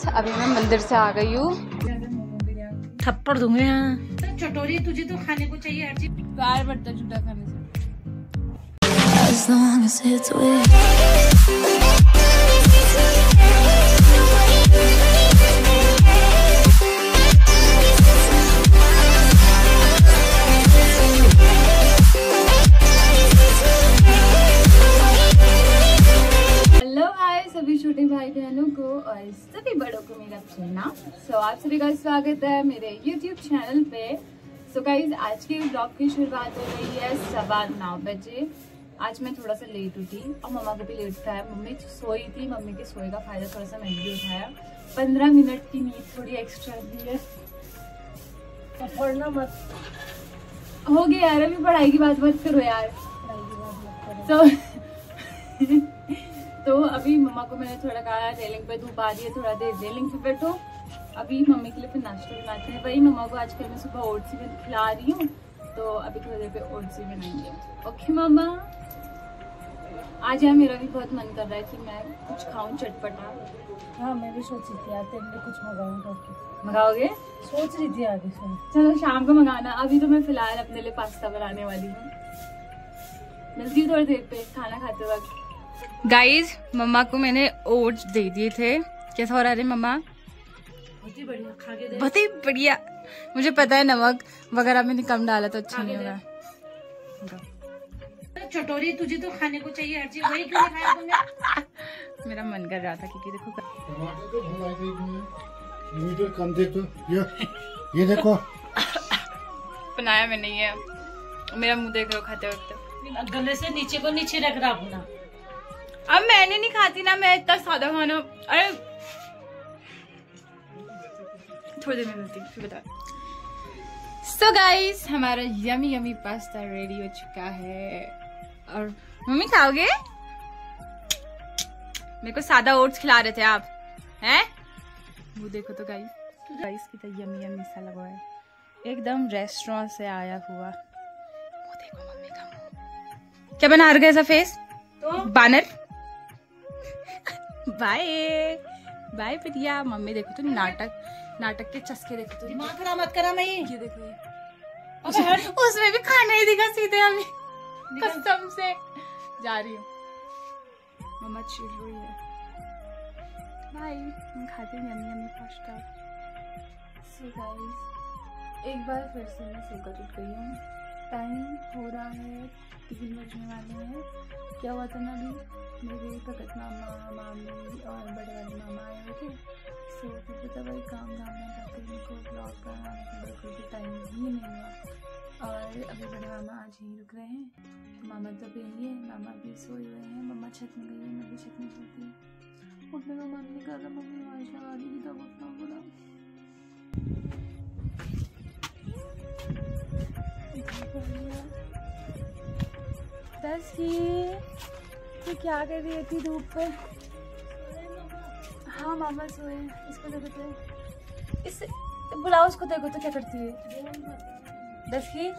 अभी मैं मंदिर से आ गई हूँ। थप्पड़ दूंगे यहाँ। चटोरी तुझे तो खाने को चाहिए हर चीज। प्यार बढ़ता झूठा खाने से। सभी छोटे भाई बहनों को और सभी बड़ों को मेरा प्रणाम। आप सभी का स्वागत है मेरे YouTube चैनल पे। गाइस, आज के ब्लॉग की शुरुआत हो रही है 9:15 बजे। आज मैं थोड़ा सा लेट उठी और मम्मा को भी लेट उठाया। मम्मी सोई थी, मम्मी के सोए का फायदा थोड़ा सा मैंने भी उठाया। 15 मिनट की नींद थोड़ी एक्स्ट्रा दी है। पढ़ना मत हो गया यार, अभी पढ़ाई की बात मत करो यार। तो अभी मम्मा को मैंने थोड़ा कहा रेलिंग पे धूप आ रही है, थोड़ा देर रेलिंग पे बैठो। अभी मम्मी के लिए फिर नाश्ता बनाते हैं। वही मम्मा को आजकल मैं सुबह ओट्स भी खिला रही हूँ, तो अभी थोड़ी देर पे ओट्स भी बनाएंगे। Okay mamma. आज यार मेरा भी बहुत मन कर रहा है कि मैं कुछ खाऊं चटपटा। हाँ, मैं भी सोच रही थी यार तेरे लिए कुछ मंगाऊं करके। मंगाओगे? सोच रही थी आगे से। चलो शाम को मंगाना। अभी तो मैं फिलहाल अपने लिए पास्ता बनाने वाली हूँ। मिलती हूँ थोड़ी देर पे खाना खाते वक्त। गाइज, मम्मा को मैंने ओट्स दे दिए थे। कैसा हो रहा है मम्मा? बहुत ही बढ़िया, खा के देख। बहुत ही बढ़िया। मुझे पता है नमक वगैरह मैंने कम डाला तो अच्छा नहीं होगा। चटोरी तुझे तो खाने को चाहिए हर चीज, वही क्यों नहीं खाया तुमने? मेरा मन कर रहा था क्योंकि देखो टमाटर तो भुलाई गई, मीटर कम दे तो ये देखो बनाया मैंने ये। मेरा मुंह देख रहे हो खाते वक्त। गले से नीचे को नीचे रख रहा अपना। अब मैंने नहीं खाती ना, मैं इतना सादा खाना। अरे थोड़ी देर में मिलती फिर बता। सो गाइस, हमारा यमी यमी पास्ता रेडी हो चुका है। और मम्मी खाओगे? मेरे को सादा ओट्स खिला रहे थे आप, हैं? वो देखो तो गाइस कितना यमी यमी सा लगा है, एकदम रेस्टोरेंट से आया हुआ। वो देखो मम्मी का मुंह क्या बना रखा है ऐसा फेस तो बानर। बाय बाय प्रिया। मम्मी देखो तो नाटक के चस्के देखो तो। दिमाग खराब मत करा। मैं ये देखो उसमें भी खाना ही दिखा सीधे हमें। कसम से जा रही हूँ। मम्मा चिल रही है। बाय, हम खाते हैं yummy yummy pasta. So guys, एक बार फिर से मैं सोकर उठ गई हूँ। टाइम हो रहा है 3 बजने वाले हैं। क्या हुआ था ना, अभी मेरे भगत मामा, मामी और बड़े वाले मामा आए हुए थे। सो फिर पता वही काम में जाकर उनको ब्लॉग करवाने के लिए कोई भी टाइम ही नहीं हुआ। और अभी बड़े मामा आज ही रुक रहे हैं। मामा तो यही है, मामा भी सोए हुए हैं। मम्मा छत में गई है, मैं भी छत में सोती हूँ। उठने का मन नहीं कर रहा। मम्मी आवाज लगा दी कि तब उठना बोला। दस ही तो क्या कर रही थी धूप पर? हाँ मामा सोए। इसको देखो तो, इस ब्लाउज को देखो तो क्या करती है। दस ही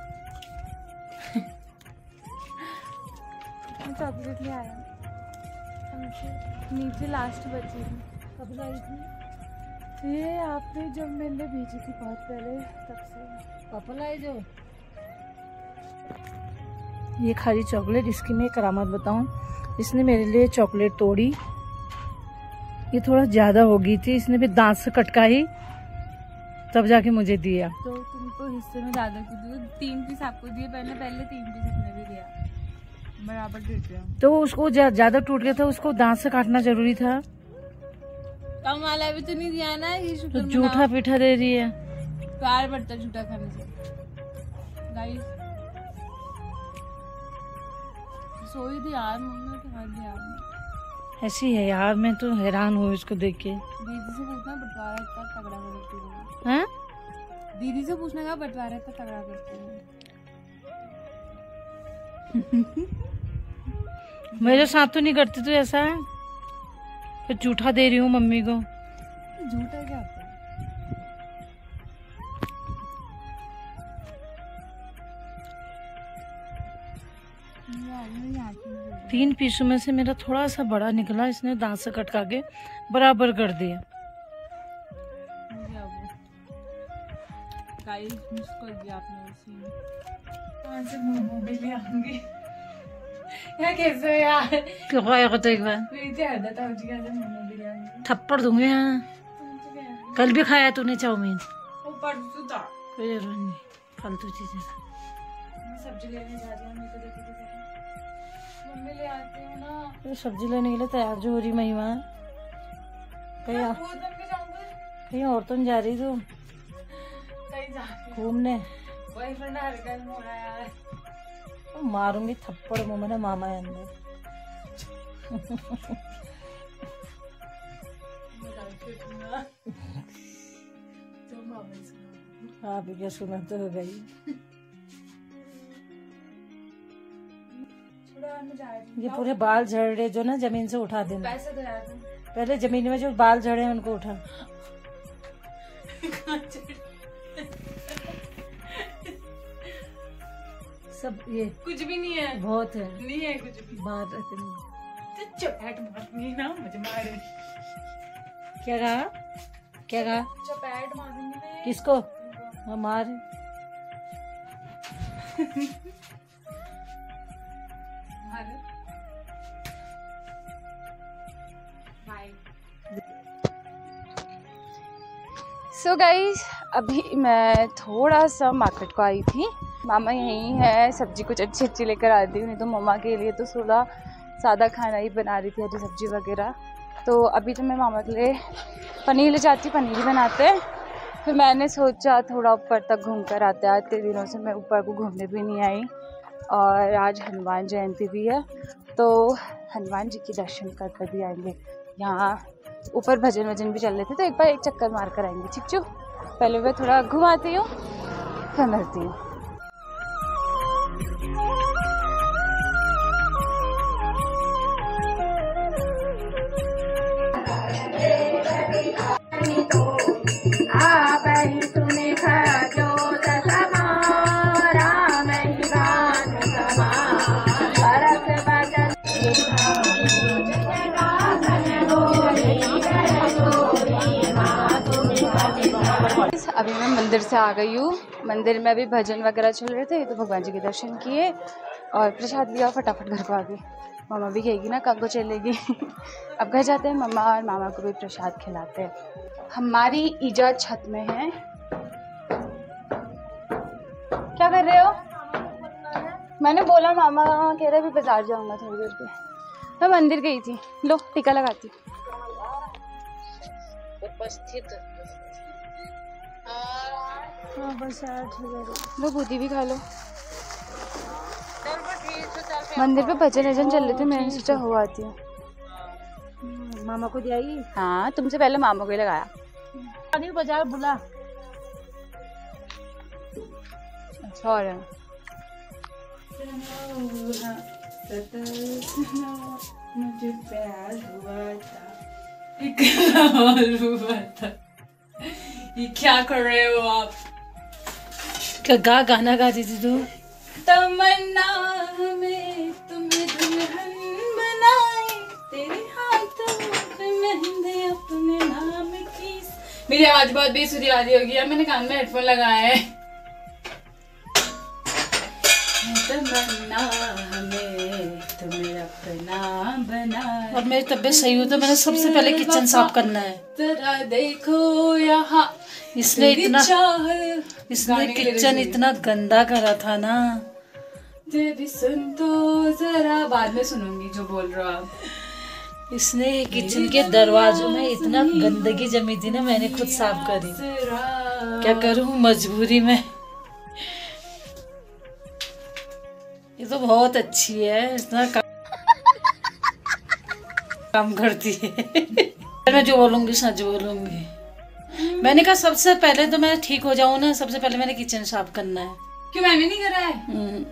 चॉकलेट ले आया नीचे लास्ट बची थी। कब लाई थी ये आपने जब मैंने भेजी थी बहुत पहले, तब से। पापा लाई जो ये खाली चॉकलेट। इसकी मैं करामत बताऊं, इसने मेरे लिए चॉकलेट तोड़ी। ये थोड़ा ज्यादा हो गई थी, इसने भी दांत से कटकाई तब जाके मुझे दिया। तो तुमको हिस्से में ज्यादा क्यों दिया? 3 पीस आपको दिए पहले 3 पीस अपने भी दिया, बराबर दे दिया। तो उसको ज्यादा टूट गया था, उसको दांत से काटना जरूरी था। कम वाला भी तो नहीं दिया ना। ये शुक्र तो जूठा पीठा दे रही है। प्यार बढ़ता झूठा खाने से। गाइस सोई थी यार, मम्मी तो हद यार। ऐसी है यार, मैं तो हैरान हूँ इसको देख के। दीदी से पूछना बंटवारा इतना तगड़ा करती है। हैं? दीदी से पूछने का बंटवारा इतना तगड़ा करती है। मेरे साथ तो नहीं करती तू ऐसा। फिर जूठा दे रही हूँ मम्मी को। झूठा क्या होता है? 3 पीसों में से मेरा थोड़ा सा बड़ा निकला, इसने दांत से कटका के बराबर कर दिया। गाइस मिस कर दिया आपने उसी में। कहाँ से मोमो भी ले आऊंगी यार, कैसे हो यार? क्यों खाएगा तो एक बार प्रीति आदत है मुझे, कैसे मोमो भी ले आऊंगी? थप्पड़ दूंगे यहाँ। कल भी खाया तूने चाउमीन। वो परसों था। कोई जरूरत नहीं, फालतू चीजें। मैं सब्जी लेने जा रही हूँ, मेरे को लेके भी जाना। मम्मी ले आती हूँ ना। तो सब्जी लेने के लिए तैयार जो हो रही महिमा। कहीं मैं खुद बन के जाऊंगी। कहीं और तो नहीं जा रही तू कहीं जा रही हूँ। घूमने? बॉयफ्रेंड हरकत हो रहा है यार। तो मारूंगी थप्पड़ मुंह में ना मामा है अंदर। आप क्या सुना तो हो गई। ये पूरे बाल झड़ रहे जो ना, जमीन से उठा देना। पैसे दो यार तुम। पहले जमीन में जो बाल झड़े हैं उनको उठा। सब ये कुछ भी नहीं है, बहुत है, नहीं है कुछ भी। बाहर रखने में। तो चपैट मारूंगी ना, मुझे मारे। क्या कहा? क्या कहा? चपैट मारूंगी मैं। किसको? हमार सो गाइस, अभी मैं थोड़ा सा मार्केट को आई थी। मामा यहीं है, सब्जी कुछ अच्छी अच्छी लेकर आती हूँ, नहीं तो मम्मा के लिए तो थोड़ा सादा खाना ही बना रही थी, हरी सब्जी वगैरह। तो अभी तो मैं मामा के लिए पनीर ले जाती, पनीर ही बनाते हैं। फिर मैंने सोचा थोड़ा ऊपर तक घूम कर आते। आज इतने दिनों से मैं ऊपर को घूमने भी नहीं आई, और आज हनुमान जयंती भी है, तो हनुमान जी के दर्शन कर कर भी आएंगे। यहाँ ऊपर भजन वजन भी चल रहे थे, तो एक बार एक चक्कर मार कर आएंगे। ठीक चु, पहले मैं थोड़ा घुमाती हूँ, फिर मिलती हूँ। अभी मैं मंदिर से आ गई हूँ। मंदिर में अभी भजन वगैरह चल रहे थे, तो भगवान जी के दर्शन किए और प्रसाद लिया, फटाफट घर को आ गई। मामा भी कहेगी ना कब को चलेगी। अब घर जाते हैं, मम्मा और मामा को भी प्रसाद खिलाते हैं। हमारी ईजा छत में है। क्या कर रहे हो? मैंने बोला, मामा कह रहे भी बाजार जाऊंगा थोड़ी देर पे। मैं मंदिर गई थी। लो टीका लगाती हूँ। उपस्थित लो बूटी भी खा लो। मंदिर पे भजन वजन चल रहे थे, मैंने सोचा हो आती हूँ। मामा को दियाई? हाँ, तुमसे पहले मामा को ही लगाया। बाजार बुला। अच्छा, और मुझे प्यार हुआ था, इकरार हुआ था। ये क्या कर रहे हो आप? क्या गाना गाती थी तू? तमन्ना हमें तुम्हें दुल्हन बनाए, तेरे हाथों पे मेहंदी अपने नाम की। मेरी आवाज बहुत बेसुरी आ रही होगी यार, मैंने कान में हेडफोन लगाया है। तमन्ना हमें तुम्हें अपना बनाए। अब मेरी तबीयत सही हो तो मैंने सबसे पहले किचन साफ करना है। जरा देखो यहाँ, इसने किचन इतना गंदा करा था ना। भी सुन तो जरा, बाद में सुनूंगी जो बोल रहे हो आप। इसने किचन के दरवाजों में इतना गंदगी जमी थी ना, मैंने खुद साफ करी। क्या करूं मजबूरी में। ये तो बहुत अच्छी है, इतना काम करती है। मैं जो बोलूंगी सच बोलूंगी। मैंने कहा सबसे पहले तो मैं ठीक हो जाऊं ना, सबसे पहले मैंने किचन साफ करना है। क्यों मैंने नहीं करा है?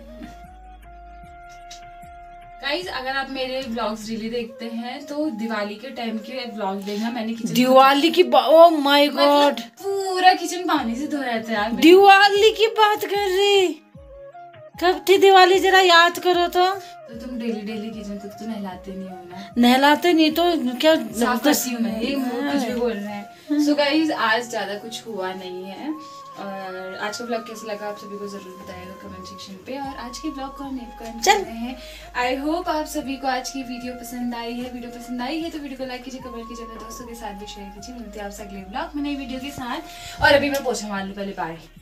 गाइस, अगर आप मेरे व्लॉग्स डेली देखते हैं तो दिवाली के टाइम के व्लॉग देखना। मैंने किचन दिवाली की ओह माय गॉड, पूरा किचन पानी से धोया था यार। दिवाली की बात कर रही? कब थी दिवाली, जरा याद करो तो तुम डेली डेली किचन को तो नहलाते नहीं हो ना? नहलाते नहीं तो क्या साफ करती हूँ मैं। ये कुछ भी बोल रहे हैं। सो गाइज आज ज़्यादा कुछ हुआ नहीं है। और आज का ब्लॉग कैसा लगा आप सभी को जरूर बताइएगा कमेंट सेक्शन पे। और आज के ब्लॉग को हम एंड कर रहे हैं। आई होप आप सभी को आज की वीडियो पसंद आई है। वीडियो पसंद आई है तो वीडियो को लाइक कीजिए, कमेंट कीजिए, अपने दोस्तों के साथ भी शेयर कीजिए। मिलते हैं आपसे अगले ब्लॉग में नई वीडियो के साथ। और अभी मैं पोछा मार लूँ पहले। बाय।